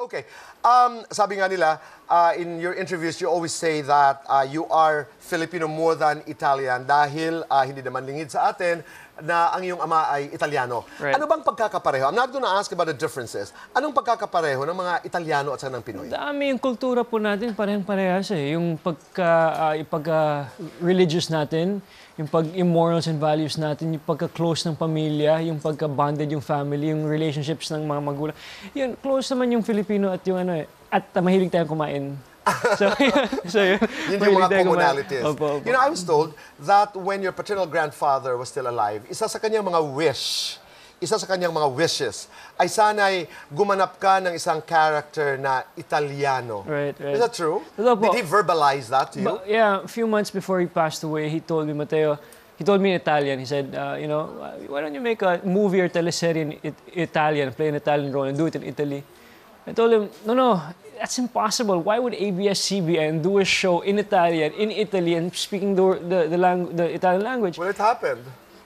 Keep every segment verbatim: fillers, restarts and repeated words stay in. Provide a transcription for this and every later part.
Okay. Um, sabi nga nila, uh, in your interviews, you always say that uh, you are Filipino more than Italian dahil uh, hindi naman lingid sa atin na ang iyong ama ay Italiano. Right. Ano bang pagkakapareho? I'm not gonna ask about the differences. Anong pagkakapareho ng mga Italiano at saka ng Pinoy? Dami yung kultura po natin, parehang-parehas eh. Yung pagka, uh, yung pagka-religious natin, yung pag-immorals and values natin, yung pagka-close ng pamilya, yung pagka-bonded yung family, yung relationships ng mga magulang. Yun, close naman yung Filipino at yung ano eh. At uh, mahilig tayong kumain. So, so yun. Yun yung mga commonalities. Opo, opo. You know, I was told that when your paternal grandfather was still alive, isa sa kanyang mga wish, isa sa kanyang mga wishes, ay sana'y gumanap ka ng isang character na Italiano. Right, right. Is that true? Totoo po. Did he verbalize that to you? But, yeah, a few months before he passed away, he told me, Mateo, he told me in Italian, he said, uh, you know, why don't you make a movie or teleserye in it Italian, play an Italian role and do it in Italy? I told him, no, no, that's impossible. Why would A B S C B N do a show in Italian, in Italy, and speaking the, the, the, lang the Italian language? Well, it happened.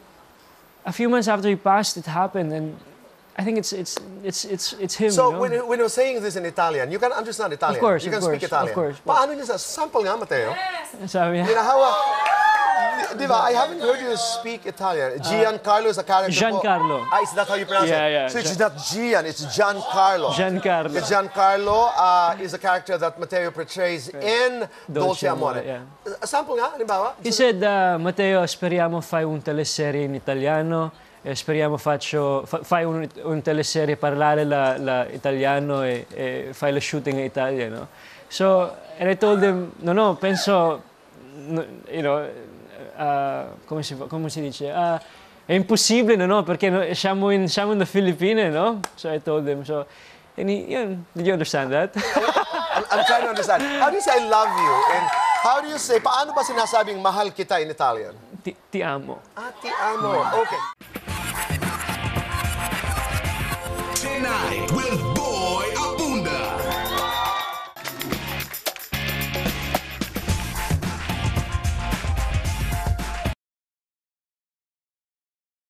A few months after he passed, it happened, and I think it's it's it's it's it's him. So you know? when, when you're saying this in Italian, you can understand Italian. Of course, you of can speak course, Italian. of course. Paano niya sa sample nga, Mateo? Sabi niya, You know how? Uh, di ba? I haven't heard you speak Italian. Giancarlo is a character. Giancarlo. Po. Ah, is that how you pronounce Yeah, it? yeah. So it's not Gian, it's Giancarlo. Giancarlo. Giancarlo uh, is a character that Mateo portrays in Dolce, Dolce Amore. Amore, yeah. A sample nga, halimbawa? He said, uh, Matteo, speriamo fai un teleserie in italiano, eh, speriamo faccio, fa, fai un, un teleserie parlare la, la italiano e, e fai lo shooting in Italia, no? So, and I told him, no, no, penso, no, you know, uh, come si, come si dice? Uh, è impossibile, no, no, perché no, siamo in, siamo in the Philippines, no? So I told him, so, and he, yun, did you understand that? I'm, I'm trying to understand. How do you say I love you? And how do you say, paano ba sinasabing mahal kita in Italian? Ti, ti amo. Ah, ti amo. Okay. Tonight with